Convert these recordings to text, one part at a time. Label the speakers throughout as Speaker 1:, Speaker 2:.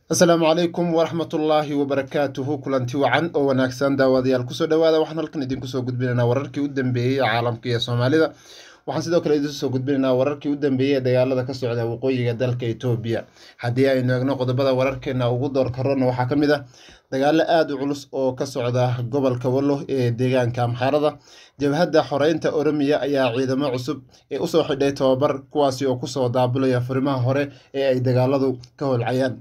Speaker 1: السلام عليكم ورحمة الله وبركاته كلانتي وعن أو وناكسان داوديال كسو دوادا وحنا لكن إدين كسو قدبيننا وراركي ودنبيهي عالمكي سوماليدا waxaan sidoo kale idin soo gudbinaynaa wararkii u dambeeyay dagaalada ka socda waqooyiga dalka Itoobiya haddii aynu eegno qodobada wararkeena ugu door karona waxaa ka mid ah dagaalo aad u culus oo ka socda gobolka Wallo ee deegaanka Amxaarada jabhadda xoreynta Oromiya ayaa ciidamo cusub ee u soo xidhay tababar kuwaasi oo ku soo daabulaya furimaha hore ee ay dagaaladu ka holcayaan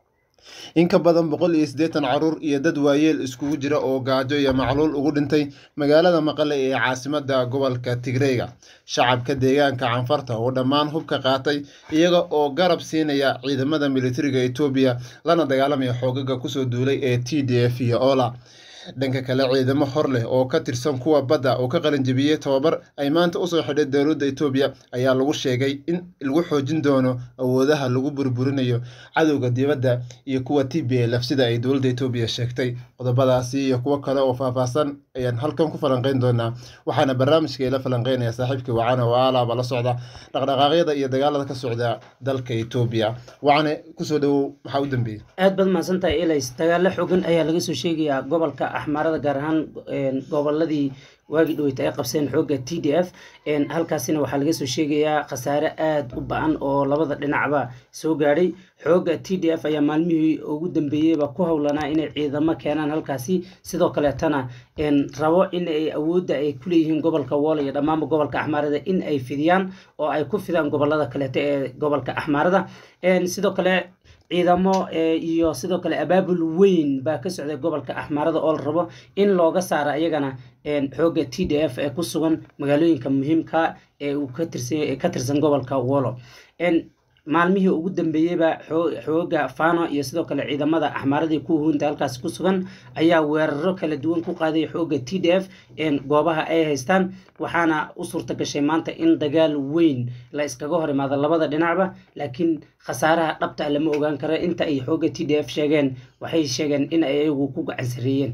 Speaker 1: in ka badan 180 caruur iyo dad waayeel iskugu jira oo gaajo iyo macluul ugu dhintay magaalada Maqale ee caasimadda gobolka Tigreega shacabka deegaanka Canfarta oo dhammaan hubka qaatay iyaga oo garab siinaya ciidamada militariga Itoobiya lana dagaalamaya xoogaga ku soo duulay ee TDF iyo OLA dhanka kale ciidamo hor leh oo ka tirsan kuwa badda oo ka qalin jabiyay tababar ay maanta u soo xidhay dawladda Itoobiya ayaa lagu sheegay in lagu xoojin doono awoodaha lagu burburinayo cadawga dibadda iyo kuwa TPLF sida ay dawladda Itoobiya sheegtay qodobadaasi iyo kuwa kale oo faahfaahsan ayaan halkan ku falanqeyn doonaa waxaana barnaamijka ila falanqeynaya saaxiibkii Wacana oo alaaba la socda dhaqdhaqaaqyada iyo dagaalada ka socda dalka Itoobiya Wacana ku soo dhaw waxa u dambeeyay
Speaker 2: aad bad maasantahay ilays dagaalo xooggan ayaa laga soo sheegayaa gobolka axmaarada gaar ahaan goboladii waagi dhaweyta ay qabseen xooga TDF halkaasina waxaa laga soo sheegayaa khasaare aad u ba'an oo labada dhinacba soo gaadhay xooga TDF ayaa maalmihii ugu dambeeyayba ku howlanaa inay ciidamo keenaan halkaasi sidoo kale tana rabo in ay awoodda ay ku leeyihiin gobolka Wallo iyo dhammaan gobolka axmaarada in ay fidiyaan oo ay ku fidaan gobolada kale ee gobolka axmaarada sidoo kale ciidamo iyo sidoo kale abaabul weyn baa ka socday gobolka axmaarada oo la rabo in looga saaro ayagana xooga TDF ee ku sugan magaalooyinka muhiimka ee uu ka tirsan gobolka Wallo maalmihii ugu dambeeyayba xooga Fano iyo sidoo kale ciidamada axmaaradii ku hoonta halkaas ku sugan ayaa weeraro kala duwan ku qaaday xooga TDF goobaha ay haystaan waxaana u suurta gashay maanta in dagaal weyn la iskaga hor imaado labada dhinacba laakiin khasaaraha dhabta lama ogaan karo inta ay xooga TDF sheegeen waxay sheegeen in ay iyagu ku gacan sareeyeen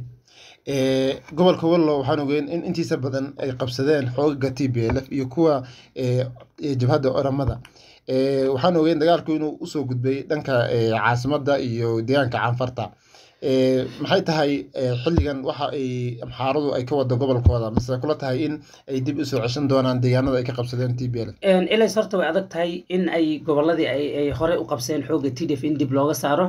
Speaker 1: gobolka Wallo waxaan ogeyn in intiisa badan ay qabsadeen xoogaga TPLF iyo kuwa jabhadda Oromada waxaan ogeyn dagaalku inuu u soo gudbay dhanka caasimadda iyo deegaanka Canfarta maxay tahay xilligan waxa ay amxaaradu ay ka wada gobolkooda mise kula tahay in ay dib u soo ceshan doonaan deegaanada ay ka qabsadeen TPLF
Speaker 2: ilaa sarta way adag tahay in ay goboladii ay hore u qabseen xooga TDF in dib looga saaro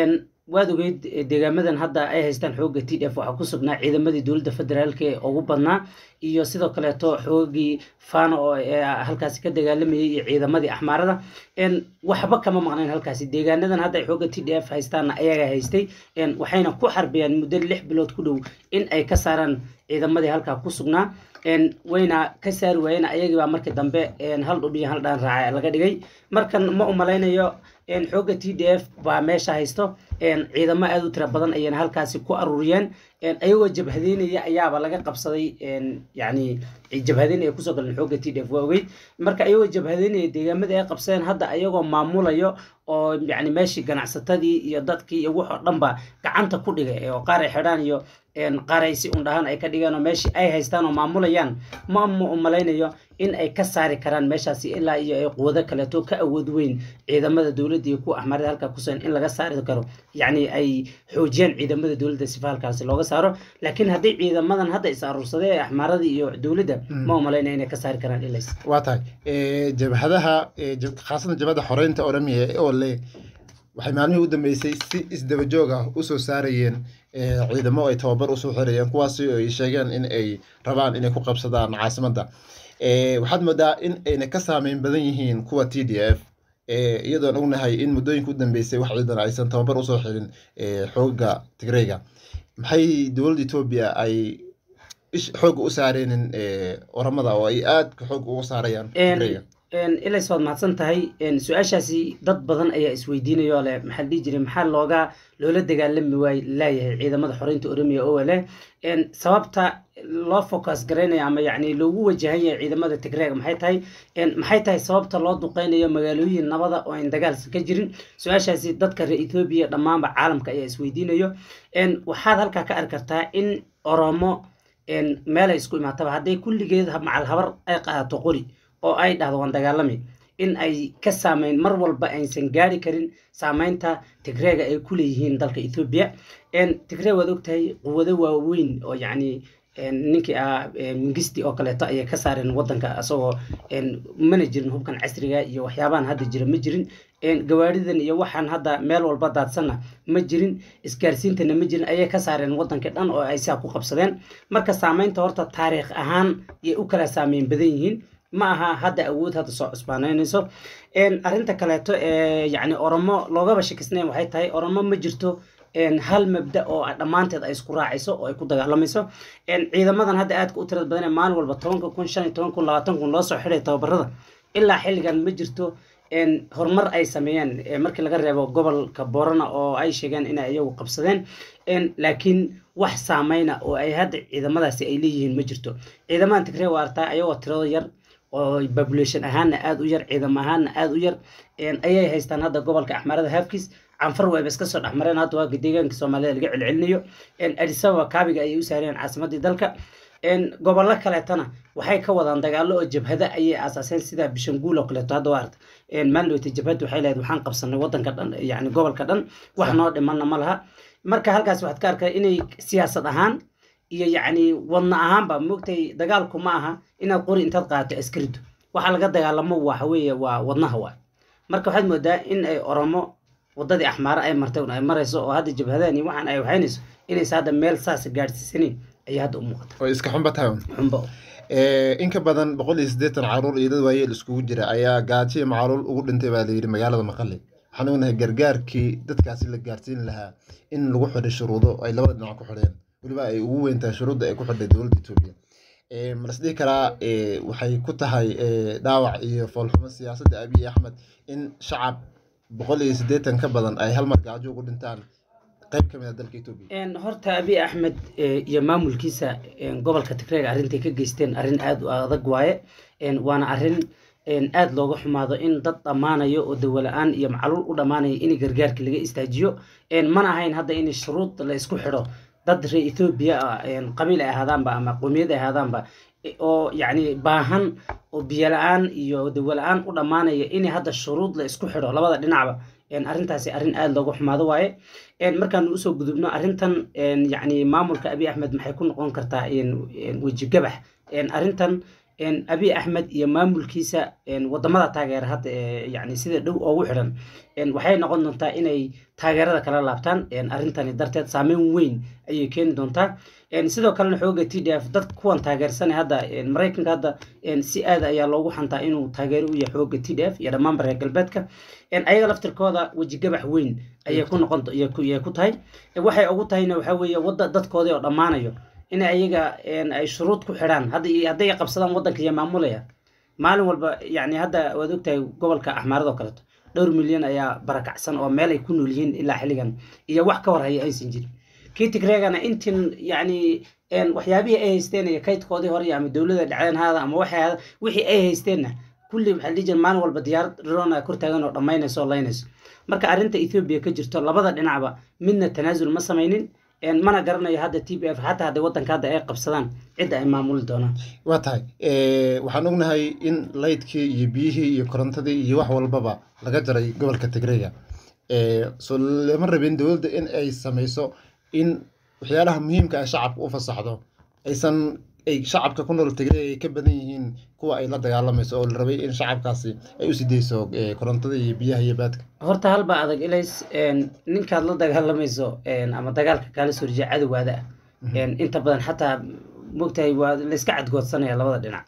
Speaker 2: waad ogeyd deegaamadan hadda ay haystaan xooga TDF waxa ku sugnaa ciidamadii dawladda federaalka ee ugu badnaa iyo sidoo kale xoogii Fano oo halkaasi ka dagaalamayay iyo ciidamadii axmaarada waxba kama maqnaan halkaasi deegaanadan hadda ay xooga TDF haystaan ayaga haystay waxayna ku xarbiyaan muddo 6 bilood ku dhow in ay ka saaraan ciidamadii halka ku sugnaa wayna ka saari waayeen ayaga markii dambe hal dhub iyo hal dhaan raacay laga dhigay markan ma u malaynayo xooga TDF baa meesha haysto ciidamo aad u tira badan ayay halkaasi ku aruuriyeen ayagoo jabhadeynaya ayaaba laga qabsaday yani jabhadeyn ay ku soo galeen xooga TDF waaway marka ayagoo jabhadeynaya deegaamada ay qabsadeen hadda ayagoo maamulayo oo yani meeshii ganacsatadii iyo dadkii iyo wax oo dhanba gacanta ku dhigay oo qaar ay xidhaan iyo qaaraysi undhahan ay ka dhigaan oo meeshii ay haystaan oo maamulayaan ma malaynayo in ay ka saari karaan meeshaasi ilaa iyo ay quwado kale to ka awood weyn ciidamada dawladda iyo kuwa axmaarada halka ku sugan in laga saari karo yani ay xoojiyaan ciidamada dawladda si halkaasi looga saaro laakiin haddii ciidamadan hadda is aruursadeen axmaarada iyo dawladda ma malaynayo inay ka saari karaan ilays
Speaker 1: waa tahay jabhadaha khaasatan jabhada xoreynta Oromiya oo leh waxay maalmihii u dambeysay si isdaba joog ah u soo saarayeen ciidamo ay tababar u soo xirayeen kuwaasi oo ay sheegeen in ay rabaan inay ku qabsadaan caasimadda waxaad moodaa in ayna ka saameyn badan yihiin kuwa TDF iyadoon ognahay in muddooyinka u dambeysay wax ciidan aysan tababar u soo xirin xooga Tigreega maxay dawladda Itoobiya ay xoog u saareen Oromada oo ay aad xoog ugu saarayaan Tigreega
Speaker 2: ilaa soo mahadsan tahay su'aashaasi dad badan ayaa isweydiinayo leh maxaa dhigi jiray maxaa loola dagaalami waay laayahay ciidamada xoreynta Oromiya oo leh sababta loo focus gareynaya ama yani loogu wajahan yahay ciidamada Tigreega maxay tahay sababta loo duqeynayo magaalooyin nabada oo aan dagaal ka jirin su'aashaasi dadka reer Itoobiya dhamaanba caalamka ayaa isweydiinayo waxaad halka ka arkartaa in Oromo meel ay isku imaataba haday kulligeed macal habar ay qaato qori oo ay dhahdo waan dagaalami in ay ka saameyn mar walba aysan gaari karin saameynta Tigreega ay ku leeyihiin dalka Ethiopia Tigreeg waad ogtahay quwado waaweyn oo yacni ninkii Mengistu oo kaleeto ay ka saareen wadanka asagoo mana jirin hubkan casriga iyo waxyaabahan hadda jira ma jirin gawaaridan iyo waxaan hadda meel walba daadsana ma jirin isgaarsiintana ma jirin ayay ka saareen wadanka dhan oo ay saa ku qabsadeen marka saameynta horta taariikh ahaan ay u kala saameyn badan yihiin ma aha hadda awood hadda soo cusbaanaynayso arinta kaleeto yacni Oromo loogaba shakisnayn waxay tahay Oromo ma jirto hal mabda oo dhamaanteed ay isku raacayso oo ay ku dagaalamayso ciidamadan hadda aad ku tirad badan maalin walba 10,000 15,000 20,000 loo soo xiray tababarada ilaa xilligan ma jirto horumar ay sameeyeen markii laga reebo gobolka Borno oo ay sheegeen in ay iyagu qabsadeen laakiin wax saameyna oo ay hadda ciidamadaasi ay leeyihiin ma jirto ciidamadan Tigreeg waarta ayagoo tirado yar oo population ahaan aad u yar ciidam ahaan aad u yar ayay haystaan hadda gobolka Axmarada Hafkiis canfar way iska soo dhaxmareen hadda waa deegaanka Soomaalida laga celcelinayo Addis Ababa kaabiga ay u saareen caasimadii dalka gobollo kaleetana waxay ka wadaan dagaalo oo jabhada ayay aasaseen sida Bishanguul oo kaleeto hadda waarta maalmoodii jabhadu waxay leedahay waxaan qabsanay wadanka dhan yacni gobolka dhan wax noo dhimanna ma laha marka halkaas waxaad ka arkay inay siyaasad ahaan iyo yacni wadna ahaanba moogtay dagaalku ma aha inaad qori intaad qaato askaridu waxa laga dagaalamo waxa weeye waa wadnaha waa marka waxaad moodaa in ay Oromo wadadii Axmaar ay martay oo ay marayso oo hadda jabhadani waxaan ay waxaynayso inay saada meel saas gaarsiisaneen ay hadda u muuqato
Speaker 1: oo iska xunba tahay
Speaker 2: xunba
Speaker 1: in ka badan 180 caruur iyo dad waayeel iskugu jira ayaa gaajo macluul ugu dhintay baa la yiri magaalada Maqale waxaan ognahay gargaarkii dadkaasi la gaarsiin lahaa in lagu xidhay shuruudo ay labada dhinac ku xidheen waliba ay ugu weyntaa shuruuda ay ku xidhay dawladda Itoobiya malasdii kara waxay ku tahay dhaawac iyo foolxumo siyaasadda Abiy Ahmed in shacab 180 ka badan ay hal mar gaajo ugu dhintaan qayb ka mid ah dalka Itoobiya
Speaker 2: horta Abiy Ahmed iyo maamulkiisa gobolka Tigreeg arintay ka geysteen arin aad u adag waaye waana arin aad looga xumaado in dad dhamaanayo oo dawladaan iyo macluul u dhamaanayo in gargaarka laga istaajiyo mana ahayn hadda in shuruud la isku xidho dad reer Itoobiya qabiil ay ahaadaanba ama qowmiyad ay ahaadaanba oo yacni baahan oo biyo la'aan iyo dawo la'aan u dhamaanaya in hadda shuruud la isku xidho labada dhinacba arintaasi arin aad looga xumaado waaye markaan u soo gudubno arintan yacni maamulka Abiy Ahmed maxay ku noqon kartaa waji gabax arintan Abiy Ahmed iyo maamulkiisa wadamada taageera hadda yacni sida dhow ugu xiran waxay noqon doontaa inay taageerada kala laabtaan arintani darteed saameyn weyn ayay keeni doontaa sidoo kale xooga TDF dad kuwan taageersan hadda Mareykanka hadda si aad ayaa loogu xantaa inuu taageero u yahay xooga TDF iyo dhammaan reer galbeedka ayaga laftirkooda waji gabax weyn ayay ku noqon ku tahay waxay ugu tahayna waxa weeye wada dadkoodii oo dhamaanayo in ayaga ay shuruud ku xiraan hadday qabsadaan wadanka iyo maamulaya maalin walba yacni hadda waad ogtahay gobolka Axmaarada oo kaleeto 2 milyan ayaa barakacsan oo meel ay ku nool yihiin ilaa xilligan iyo wax ka warhaya aysan jirin kii Tigreegana intin yacni waxyaabihii ay haysteen iyo kaydkoodii hore ama dawladda dhaceen hada ama wixii ay haysteenna kulli waxa la jira maalin walba diyaarad drone kor taagan oo dhamaynayso laynayso marka arinta Ethiopia ka jirto labada dhinacba midna tanaasul ma sameeynin mana garanayo hadda TPF hatta hadda wadanka hadda ay qabsadaan cid ay maamul doonaan
Speaker 1: waa tahay waxaan ognahay in laydkii iyo biyihii iyo korontadii iyo wax walbaba laga jaray gobolka Tigreega soo lama rabin dawladda in ay sameyso in waxyaalaha muhiimka ah shacabka u fasaxdo aysan ay shacabka ku nool Tigreega ay ka badan yihiin kuwa ay la dagaalamayso oo la rabay in shacabkaasi ay u sideyso korontada iyo biyaha iyo baadka
Speaker 2: horta halba adag ilays ninkaad la dagaalamayso ama dagaalka kala soo riixay cadawada inta badan xataa mogtahay waa la iska cadgoodsanaya labada dhinac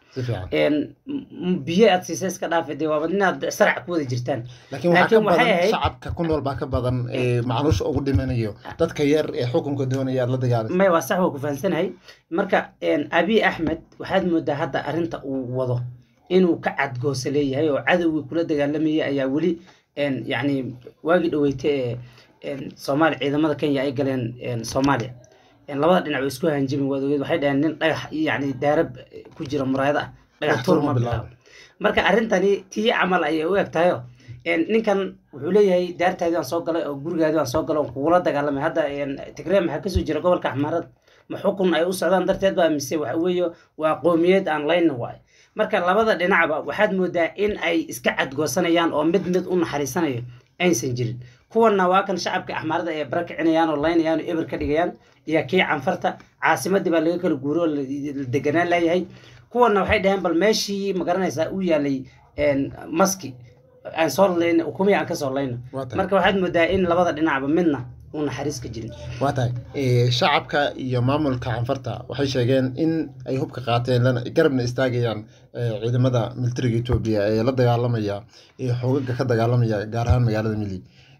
Speaker 2: biyo aad siisay iska dhaafay waa inaad sarac ku wada jirtaan
Speaker 1: laakiin waxay shacabka ku nool baa ka badan macluusha ugu dhimanayo dadka yar ee xukunka doonaya la dagaalamay
Speaker 2: may waa sax waa ku fahansanahay marka Abiy Ahmed waxaad moodaa hadda arinta uu wado inuu ka cadgoosa leeyahay oo cadawga kula dagaalamaya ayaa wali yacni waagi dhaweeytay Soomaali ciidamada Kenya ay galeen Soomaaliya labada dhinac isku hanjimi wadogeed waxay dhaheen nin dhagax yacni daarab ku jira muraayada dhagax turma bilaw marka arintani tii amal ay u egtahay ninkan wuxuu leeyahay daartaadii aan soo galay oo gurigaadii aan soo galay oo kula dagaalamay hadda Tigreeg maxaa ka soo jira gobolka Axmaarada ma xukun ay u socdaan darteed baa mise waxa weeyo waa qoomiyad aan layna waay marka labada dhinacba waxaad moodaa in ay iska cadgoosanayaan oo mid u naxariisanayo aysan jirin kuwana waa kan shacabka axmaarada ay barakicinayaan oo laynayaan oo eber ka dhigayaan iyo kii canfarta caasimadii baa laga kala guuro la deganaan leeyahay kuwana waxay dhaheen bal meeshii ma garanaysaa uu yaalay maski aan soo layna ukumiya aan ka soo layna marka waxaad moodaa in labada dhinacba midna uu naxariis ka jirin
Speaker 1: waa tahay shacabka iyo maamulka canfarta waxay sheegeen in ay hubka qaateen lana garabna istaagayaan ciidamada militariga Ethiopia ee la dagaalamaya ee xoogaga ka dagaalamaya gaar ahaan magaalada Mili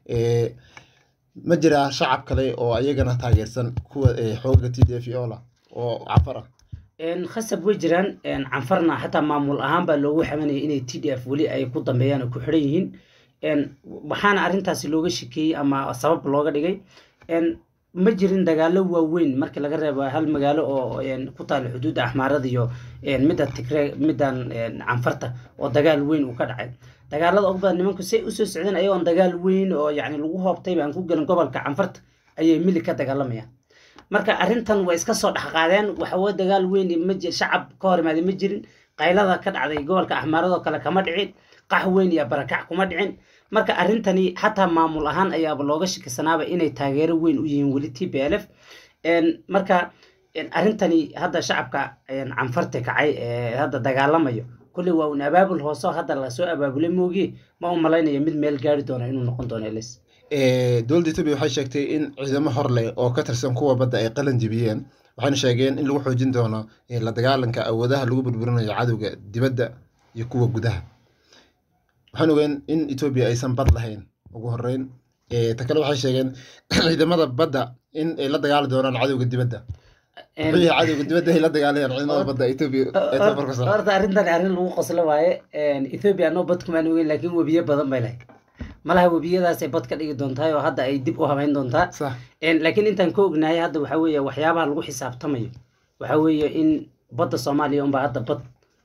Speaker 1: ma jira shacab kale oo ayagana taageersan kuwa xoogaga TDF oo canfar
Speaker 2: khasab way jiraan canfarna xataa maamul ahaan baa loogu xamanayay inay TDF wali ay ku dambeeyaan ku xiran yihiin waxaana arrintaasi looga shikeeyay ama sabab looga dhigay ma jirin dagaalo waaweyn markii laga reebo hal magaalo oo ku taal xuduudda axmaarada iyo midda Tigray middan canfarta oo dagaal weyn uu ka dhacay dagaalada ugu badan nimanku say u soo socdeen ayagoo dagaal weyn oo yacni lagu hoobtay baan ku galan gobolka canfarta ayay Mili ka dagaalamayaan marka arrintan way iska soo dhaxqaadeen waxa waa dagaal weyn ma jir shacab ka hor imaadey ma jirin qaylada ka dhacday gobolka axmaarada kale kama dhicin qax weyn iyo barakac kuma dhicin marka arrintani xataa maamul ahaan ayaaba looga shakisanaaba inay taageero weyn u yihiin weli TPLF marka arrintani hadda shacabka canfarta kacay hadda dagaalamayo kulli waa un abaabul hoose hadda la soo abaabulay moogi ma u malaynayo mid meel gaari doona inuu noqon doono elis
Speaker 1: dowladda Itoobiya waxay sheegtay in ciidamo hor leh oo ka tirsan kuwa badda ay qalan jibiyeen waxayna sheegeen in lagu xoojin doono la dagaalanka awoodaha lagu burburinayo cadowga dibadda iyo kuwa gudaha waxaan ogeyn in Itoobiya aysan bad lahayn ugu horeyn ta kale waxay sheegeen ciidamada badda in ay la dagaali doonaan cadowga dibadda cadowga dibadda ay la dagaalayaan ciidamada badda Itoobiya
Speaker 2: horta arrintan arrin lagu qoslo waaye Itoobiya anoo bad kuma ogeyn laakiin webiyo badan bay lahayd malaha webiyadaas ay bad ka dhigi doontaa oo hadda ay dib u habeyn doontaa laakiin intaan ka ognahay hadda waxa weeye waxyaabaha lagu xisaabtamayo waxa weeye in badda Soomaaliya unba hadda bad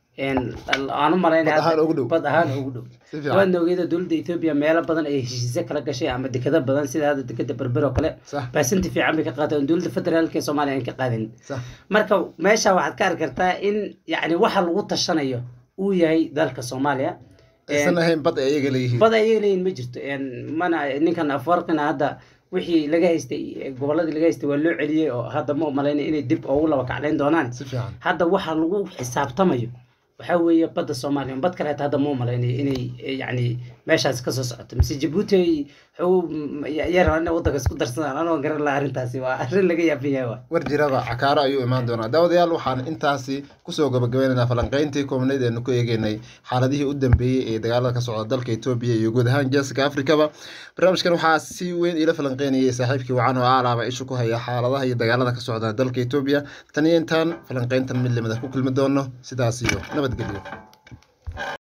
Speaker 2: aan u malaynaya bad ahaan ugu dhow waan ogeeyay dowladda Itoobiya meelo badan ay heshiisyo kala gashay ama dekada badan sida hadda dekada Berbera oo kale baasinti fiican bay ka qaateen dowladda federaalka Soomaaliya aan ka qaadin marka meesha waxaad ka arki kartaa in yacni waxa lagu tashanayo uu yahay dalka Soomaaliya
Speaker 1: aysan ahayn bad ayaga leeyihiin
Speaker 2: ma jirto mana ninkan Afwarqina hadda wixii laga haystay goboladii laga haystay waa loo celiyay oo hadda ma malaynay inay dib ugu laba kacleyn doonaan hadda waxa lagu xisaabtamayo waxa weeye badda Soomaaliya bad kale hadda ma malaynay inay yacni meeshaas ka soo socoto mise Djibouti yarana waddanka isku darsadaan anoo garan la arrintaasi waa arrin laga yaabiyay
Speaker 1: war jiraba cakaaro ayuu imaan doonaa daawadayaal waxaan intaasi kusoo gabagabaynaynaa falanqayntii koobnayd ee ku eegaynay xaaladihii u dambeeyay ee dagaalada ka socda dalka Itoobiya iyo guud ahaan Geeska Afrikaba barnaamijkan waxaa si weyn ila falanqaynayay saaxiibkii wacan oo alaaba isha ku haya xaaladaha iyo dagaalada ka socda dalka Itoobiya tan iyo intaan falanqayntan mid lamid ah ku kulmi doono sidaas iyo nabadgelyo